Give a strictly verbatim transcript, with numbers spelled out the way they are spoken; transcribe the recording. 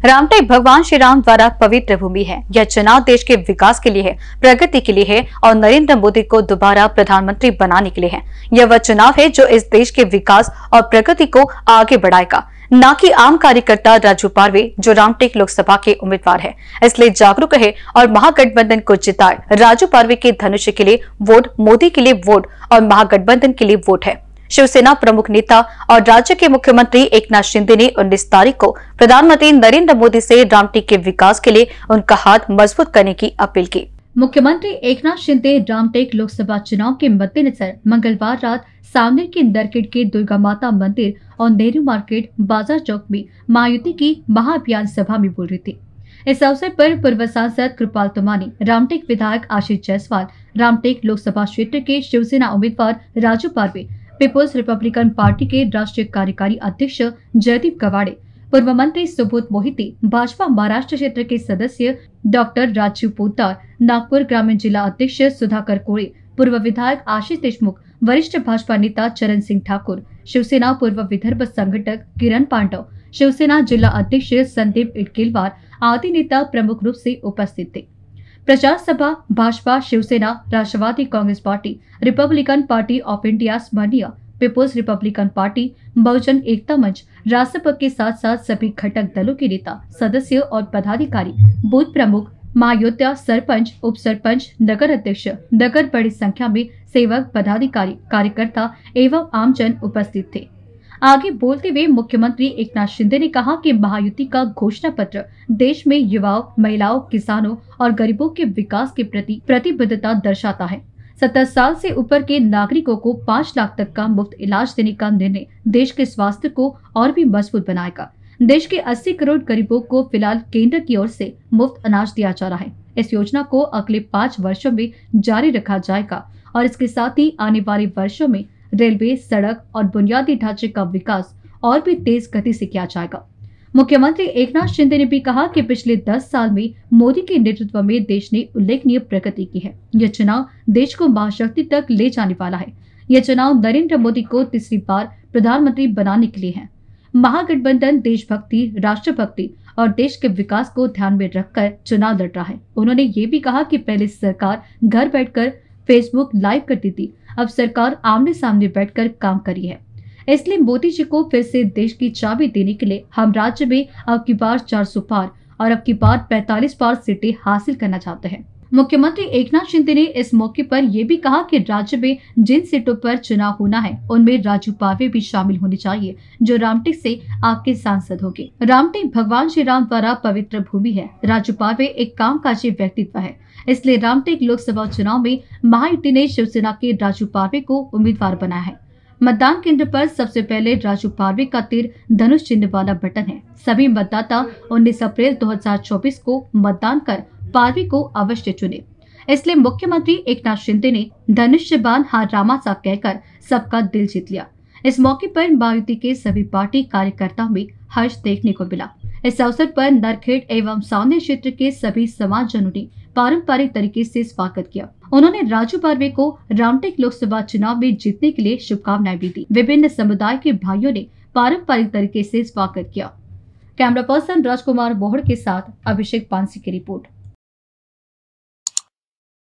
रामटेक भगवान श्री राम द्वारा पवित्र भूमि है। यह चुनाव देश के विकास के लिए है, प्रगति के लिए है और नरेंद्र मोदी को दोबारा प्रधानमंत्री बनाने के लिए है। यह वह चुनाव है जो इस देश के विकास और प्रगति को आगे बढ़ाएगा, न कि आम कार्यकर्ता राजू पारवे जो रामटेक लोकसभा के उम्मीदवार है। इसलिए जागरूक रहे और महागठबंधन को जिताए। राजू पारवे के धनुष के लिए वोट, मोदी के लिए वोट और महागठबंधन के लिए वोट है। शिवसेना प्रमुख नेता और राज्य के मुख्यमंत्री एकनाथ शिंदे ने उन्नीस तारीख को प्रधानमंत्री नरेंद्र मोदी से रामटेक के विकास के लिए उनका हाथ मजबूत करने की अपील की। मुख्यमंत्री एकनाथ शिंदे रामटेक लोकसभा चुनाव के मद्देनजर मंगलवार रात सामने के नरखेड़ के दुर्गा माता मंदिर और नेहरू मार्केट बाजार चौक में महायुति की महाअभियान सभा में बोल रही थी। इस अवसर पर पूर्व सांसद कृपाल तुमानी, रामटेक विधायक आशीष जायसवाल, रामटेक लोकसभा क्षेत्र के शिवसेना उम्मीदवार Raju Parwe, people's Republican party के राष्ट्रीय कार्यकारी अध्यक्ष जयदीप कवाड़े, पूर्व मंत्री सुबोध मोहिते, भाजपा महाराष्ट्र क्षेत्र के सदस्य डॉक्टर राजीव पोद्दार, नागपुर ग्रामीण जिला अध्यक्ष सुधाकर कोरे, पूर्व विधायक आशीष देशमुख, वरिष्ठ भाजपा नेता चरण सिंह ठाकुर, शिवसेना पूर्व विदर्भ संगठक किरण पांडव, शिवसेना जिला अध्यक्ष संदीप इटकेलवार आदि नेता प्रमुख रूप से उपस्थित थे। प्रचार सभा Bhajpa, Shivsena, Rashtravadi Congress party, Republican party of India स्मरणीय, people's Republican party, Bahujan Ekta Manch, Rasap के साथ साथ सभी घटक दलों के नेता, सदस्य और पदाधिकारी, बूथ प्रमुख, महायोद्धा, सरपंच, उप सरपंच, नगर अध्यक्ष, नगर बड़ी संख्या में सेवक, पदाधिकारी, कार्यकर्ता एवं आमजन उपस्थित थे। आगे बोलते हुए मुख्यमंत्री एकनाथ शिंदे ने कहा कि महायुति का घोषणा पत्र देश में युवाओं, महिलाओं, किसानों और गरीबों के विकास के प्रति प्रतिबद्धता दर्शाता है। सत्तर साल से ऊपर के नागरिकों को पाँच लाख तक का मुफ्त इलाज देने का निर्णय देश के स्वास्थ्य को और भी मजबूत बनाएगा। देश के अस्सी करोड़ गरीबों को फिलहाल केंद्र की ओर से मुफ्त अनाज दिया जा रहा है। इस योजना को अगले पाँच वर्षों में जारी रखा जाएगा और इसके साथ ही आने वाले वर्षों में रेलवे, सड़क और बुनियादी ढांचे का विकास और भी तेज गति से किया जाएगा। मुख्यमंत्री एकनाथ शिंदे ने भी कहा कि पिछले दस साल में मोदी के नेतृत्व में देश ने उल्लेखनीय प्रगति की है। यह चुनाव देश को महाशक्ति तक ले जाने वाला है। यह चुनाव नरेंद्र मोदी को तीसरी बार प्रधानमंत्री बनाने के लिए है। महागठबंधन देशभक्ति, राष्ट्रभक्ति और देश के विकास को ध्यान में रखकर चुनाव लड़ रहा है। उन्होंने ये भी कहा कि पहले सरकार घर बैठकर फेसबुक लाइव करती थी, अब सरकार आमने सामने बैठकर काम करी है। इसलिए मोदी जी को फिर से देश की चाबी देने के लिए हम राज्य में अब की बार चार सौ पार और अब की बार पैंतालीस पार सीटें हासिल करना चाहते हैं। मुख्यमंत्री एकनाथ शिंदे ने इस मौके पर यह भी कहा कि राज्य में जिन सीटों पर चुनाव होना है उनमें राजू पारवे भी शामिल होने चाहिए, जो रामटेक से आपके सांसद होंगे। रामटेक भगवान श्री राम द्वारा पवित्र भूमि है। राजू पारवे एक कामकाजी व्यक्तित्व है, इसलिए रामटेक लोकसभा चुनाव में महायुति ने शिवसेना के राजू पारवे को उम्मीदवार बनाया है। मतदान केंद्र पर सबसे पहले राजू पारवे का तीर धनुष चिन्ह वाला बटन है। सभी मतदाता उन्नीस अप्रैल दो हजार चौबीस को मतदान कर पारवे को अवश्य चुने। इसलिए मुख्यमंत्री एकनाथ शिंदे ने धनुष्यबाण हार रामा सा कहकर सबका दिल जीत लिया। इस मौके पर महायुति के सभी पार्टी कार्यकर्ताओं में हर्ष देखने को मिला। इस अवसर पर नरखेड़ एवं सावनी क्षेत्र के सभी समाजजनों ने पारंपरिक तरीके से स्वागत किया। उन्होंने राजू पारवे को रामटेक लोकसभा चुनाव में जीतने के लिए शुभकामनाएं भी दी। विभिन्न समुदाय के भाइयों ने पारंपरिक तरीके से स्वागत किया। कैमरा पर्सन राजकुमार बोहड़ के साथ अभिषेक पांसी की रिपोर्ट।